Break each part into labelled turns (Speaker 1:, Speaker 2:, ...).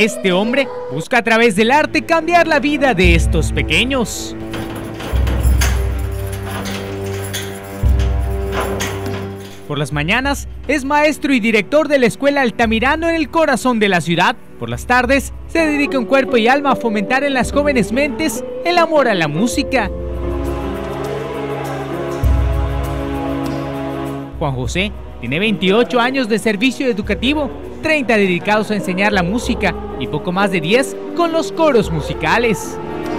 Speaker 1: Este hombre busca a través del arte cambiar la vida de estos pequeños. Por las mañanas es maestro y director de la escuela Altamirano en el corazón de la ciudad. Por las tardes se dedica en cuerpo y alma a fomentar en las jóvenes mentes el amor a la música. Juan José tiene 28 años de servicio educativo, 30 dedicados a enseñar la música y poco más de 10 con los coros musicales.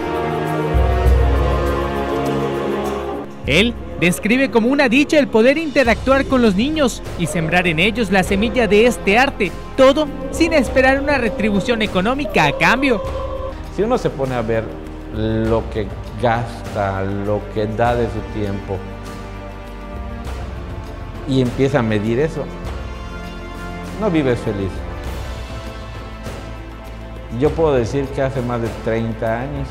Speaker 1: Él describe como una dicha el poder interactuar con los niños y sembrar en ellos la semilla de este arte, todo sin esperar una retribución económica a cambio.
Speaker 2: Si uno se pone a ver lo que gasta, lo que da de su tiempo y empieza a medir eso, no vives feliz. Yo puedo decir que hace más de 30 años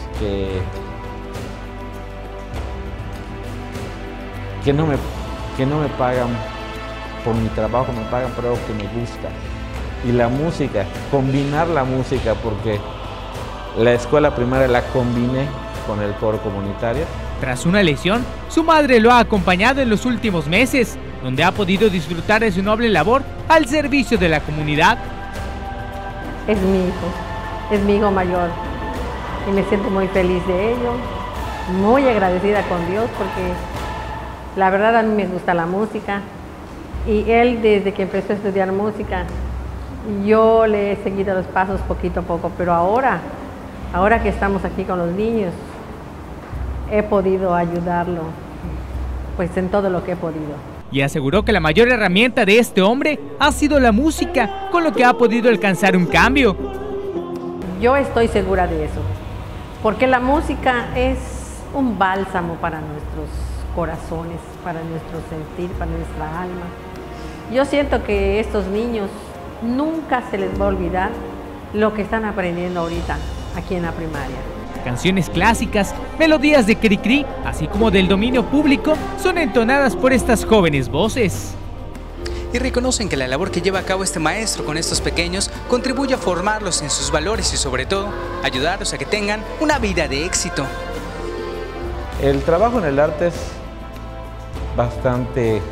Speaker 2: que no me pagan por mi trabajo, me pagan por algo que me gusta. Y la música, combinar la música, porque la escuela primaria la combiné con el coro comunitario.
Speaker 1: Tras una lesión, su madre lo ha acompañado en los últimos meses, donde ha podido disfrutar de su noble labor al servicio de la comunidad.
Speaker 3: Es mi hijo mayor y me siento muy feliz de ello, muy agradecida con Dios porque la verdad a mí me gusta la música y él desde que empezó a estudiar música yo le he seguido los pasos poquito a poco, pero ahora que estamos aquí con los niños he podido ayudarlo pues en todo lo que he podido.
Speaker 1: Y aseguró que la mayor herramienta de este hombre ha sido la música, con lo que ha podido alcanzar un cambio.
Speaker 3: Yo estoy segura de eso, porque la música es un bálsamo para nuestros corazones, para nuestro sentir, para nuestra alma. Yo siento que estos niños nunca se les va a olvidar lo que están aprendiendo ahorita aquí en la primaria.
Speaker 1: Canciones clásicas, melodías de Cricri, así como del dominio público, son entonadas por estas jóvenes voces.
Speaker 4: Y reconocen que la labor que lleva a cabo este maestro con estos pequeños contribuye a formarlos en sus valores y sobre todo ayudarlos a que tengan una vida de éxito.
Speaker 2: El trabajo en el arte es bastante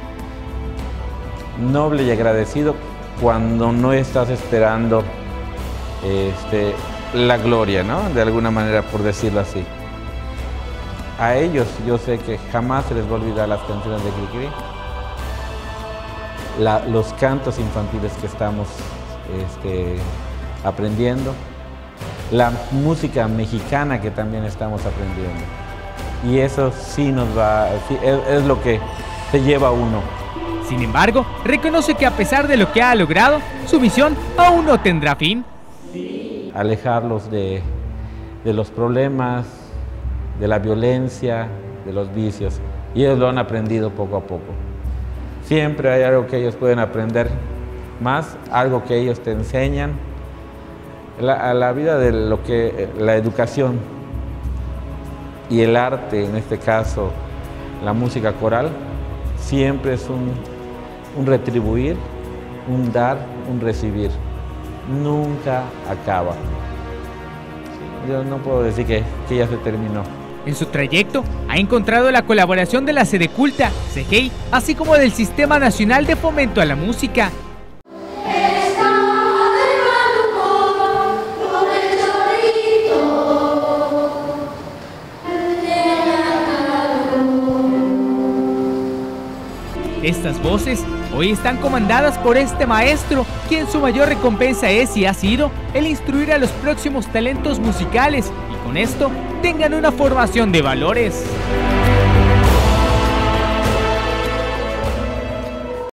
Speaker 2: noble y agradecido cuando no estás esperando la gloria, ¿no? De alguna manera, por decirlo así. A ellos yo sé que jamás se les va a olvidar las canciones de Cricri, los cantos infantiles que estamos aprendiendo, la música mexicana que también estamos aprendiendo. Y eso sí es lo que se lleva a uno.
Speaker 1: Sin embargo, reconoce que a pesar de lo que ha logrado, su misión aún no tendrá fin.
Speaker 2: Alejarlos de los problemas, de la violencia, de los vicios. Y ellos lo han aprendido poco a poco. Siempre hay algo que ellos pueden aprender más, algo que ellos te enseñan. La vida de lo que la educación y el arte, en este caso la música coral, siempre es un retribuir, un dar, un recibir. Nunca acaba. Yo no puedo decir que ya se terminó.
Speaker 1: En su trayecto ha encontrado la colaboración de la Sedeculta, CEGEI, así como del Sistema Nacional de Fomento a la Música. Estas voces hoy están comandadas por este maestro, quien su mayor recompensa es y ha sido el instruir a los próximos talentos musicales y con esto tengan una formación de valores.